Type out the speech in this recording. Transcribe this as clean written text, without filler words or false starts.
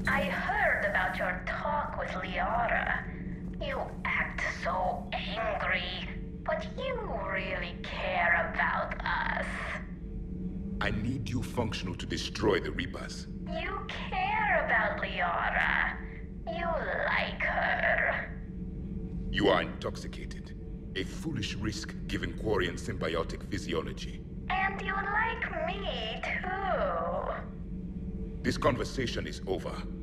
I heard about your talk with Liara. You act so angry, but you really care about us. I need you functional to destroy the Reapers. You care about Liara. You like her. You are intoxicated. A foolish risk given Quarian symbiotic physiology. And you like me, too. This conversation is over.